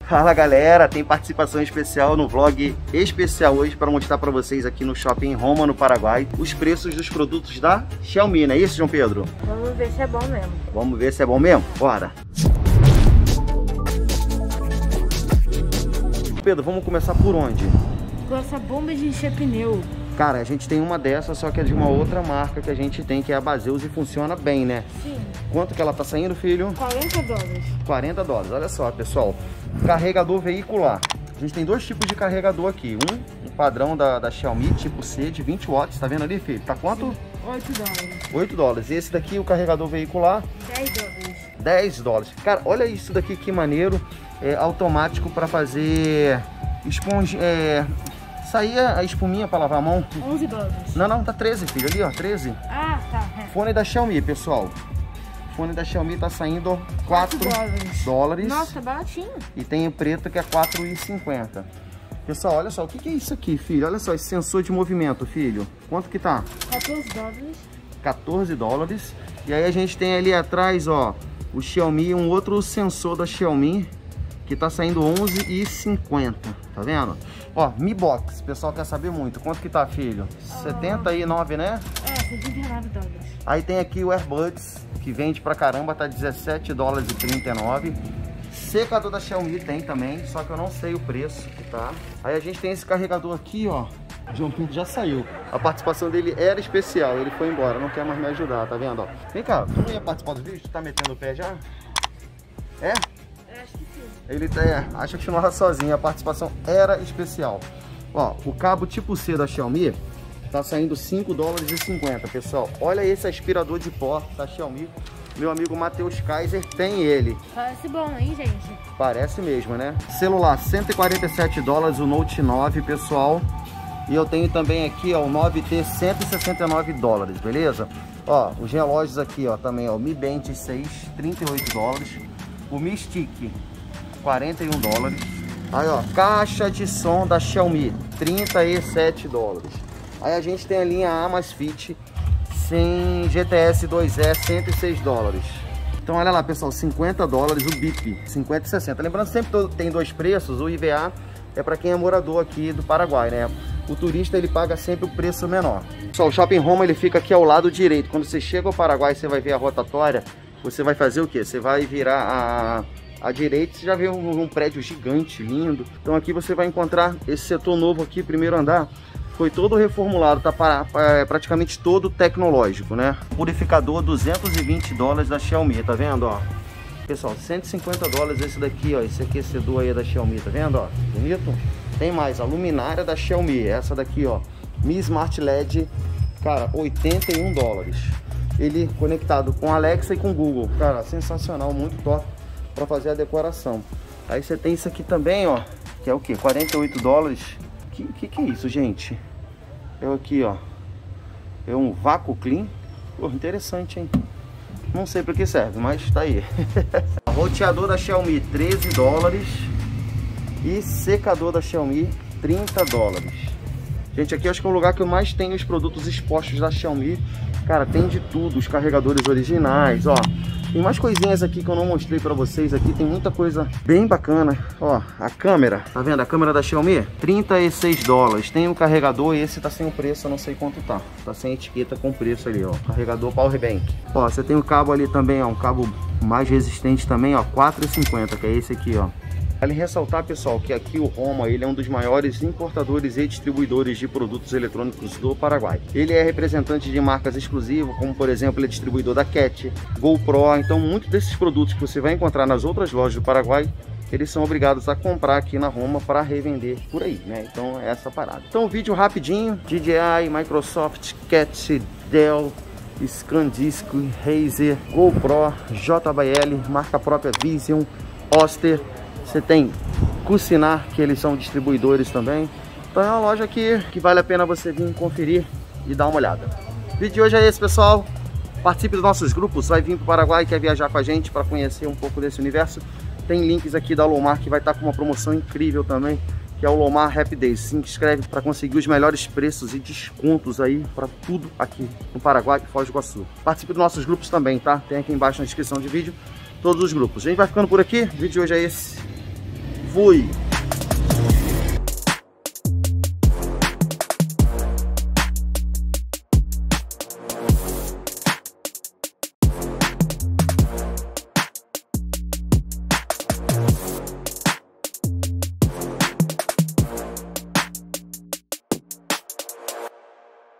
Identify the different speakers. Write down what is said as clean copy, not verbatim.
Speaker 1: Fala galera, tem participação especial no vlog especial hoje para mostrar para vocês aqui no Shopping Roma, no Paraguai, os preços dos produtos da Xiaomi, não é isso, João Pedro?
Speaker 2: Vamos ver se é bom mesmo.
Speaker 1: Vamos ver se é bom mesmo? Bora! Pedro, vamos começar por onde?
Speaker 2: Com essa bomba de encher pneu.
Speaker 1: Cara, a gente tem uma dessa, só que é de uma outra marca que a gente tem, que é a Baseus, e funciona bem, né?
Speaker 2: Sim.
Speaker 1: Quanto que ela tá saindo, filho?
Speaker 2: $40.
Speaker 1: $40. Olha só, pessoal. Carregador veicular. A gente tem dois tipos de carregador aqui. Um padrão da Xiaomi, tipo C, de 20 watts. Tá vendo ali, filho? Tá quanto?
Speaker 2: $8.
Speaker 1: $8. E esse daqui, o carregador veicular?
Speaker 2: $10.
Speaker 1: $10. Cara, olha isso daqui, que maneiro. É automático para fazer esponja... sair a espuminha para lavar a mão.
Speaker 2: $11.
Speaker 1: Não, tá 13, filho. Ali, ó, 13.
Speaker 2: Ah, tá.
Speaker 1: Fone da Xiaomi, pessoal. Fone da Xiaomi tá saindo $4.
Speaker 2: Nossa, baratinho.
Speaker 1: E tem o preto que é R$4,50. Pessoal, olha só, o que é isso aqui, filho? Olha só, esse sensor de movimento, filho. Quanto que tá?
Speaker 2: $14.
Speaker 1: $14. E aí a gente tem ali atrás, ó, o Xiaomi, um outro sensor da Xiaomi, que tá saindo R$11,50. Tá vendo? Ó, Mi Box, o pessoal quer saber muito. Quanto que tá, filho? 79, né?
Speaker 2: $79.
Speaker 1: Aí tem aqui o AirBuds, que vende pra caramba, tá $17,39. Secador da Xiaomi tem também, só que eu não sei o preço que tá. Aí a gente tem esse carregador aqui, ó. O João Pinto já saiu. A participação dele era especial, ele foi embora, não quer mais me ajudar, tá vendo, ó? Vem cá, tu não ia participar do vídeo? Tu tá metendo o pé já? É?
Speaker 2: Acho que sim.
Speaker 1: Ele acha que continuava sozinho, a participação era especial. Ó, o cabo tipo C da Xiaomi tá saindo $5,50, pessoal. Olha esse aspirador de pó da Xiaomi. Meu amigo Matheus Kaiser tem ele.
Speaker 2: Parece bom, hein, gente?
Speaker 1: Parece mesmo, né? Celular, $147, o Note 9, pessoal. E eu tenho também aqui, ó, o 9T, $169, beleza? Ó, os relógios aqui, ó, também, ó, o Mi Band 6, $38. O Mi Stick, $41. Aí, ó, caixa de som da Xiaomi, $37. Aí a gente tem a linha Amazfit sem GTS 2E, $106. Então olha lá, pessoal, $50, o BIP, 50 e 60. Lembrando, sempre tem dois preços. O IVA é para quem é morador aqui do Paraguai, né? O turista, ele paga sempre o preço menor. Pessoal, o Shopping Roma, ele fica aqui ao lado direito. Quando você chega ao Paraguai, você vai ver a rotatória. Você vai fazer o quê? Você vai virar à direita, você já vê um prédio gigante, lindo. Então aqui você vai encontrar esse setor novo aqui, primeiro andar. Foi todo reformulado, tá praticamente todo tecnológico, né? Purificador, $220 da Xiaomi, tá vendo, ó? Pessoal, $150 esse daqui, ó, esse aquecedor aí da Xiaomi, tá vendo, ó? Bonito? Tem mais, a luminária da Xiaomi, essa daqui, ó, Mi Smart LED, cara, $81. Ele conectado com Alexa e com Google, cara, sensacional, muito top para fazer a decoração. Aí você tem isso aqui também, ó, que é o que? $48. Que é isso, gente? É aqui, ó, é um vácuo clean. Pô, interessante, hein? Não sei para que serve, mas tá aí. Roteador da Xiaomi, $13. E secador da Xiaomi, $30. Gente, aqui acho que é o lugar que eu mais tenho os produtos expostos da Xiaomi. Cara, tem de tudo, os carregadores originais, ó. Tem mais coisinhas aqui que eu não mostrei pra vocês aqui, tem muita coisa bem bacana. Ó, a câmera, tá vendo? A câmera da Xiaomi, $36. Tem um carregador e esse tá sem o preço, eu não sei quanto tá. Tá sem etiqueta com preço ali, ó. Carregador Powerbank. Ó, você tem o cabo ali também, ó, um cabo mais resistente também, ó, $4,50, que é esse aqui, ó. Vale ressaltar, pessoal, que aqui o Roma, ele é um dos maiores importadores e distribuidores de produtos eletrônicos do Paraguai. Ele é representante de marcas exclusivas, como por exemplo, ele é distribuidor da Cat, GoPro. Então muitos desses produtos que você vai encontrar nas outras lojas do Paraguai, eles são obrigados a comprar aqui na Roma para revender por aí, né? Então é essa parada. Então vídeo rapidinho, DJI, Microsoft, Cat, Dell, SanDisk, Razer, GoPro, JBL, marca própria Vision, Oster. Você tem Cucinar, que eles são distribuidores também. Então é uma loja que vale a pena você vir conferir e dar uma olhada. O vídeo de hoje é esse, pessoal. Participe dos nossos grupos, vai vir para o Paraguai e quer viajar com a gente para conhecer um pouco desse universo. Tem links aqui da Lomar que vai estar com uma promoção incrível também, que é o Lomar Happy Days. Se inscreve para conseguir os melhores preços e descontos aí para tudo aqui no Paraguai e Foz do Iguaçu. Participe dos nossos grupos também, tá? Tem aqui embaixo na descrição de vídeo todos os grupos. A gente vai ficando por aqui. O vídeo de hoje é esse. Fui!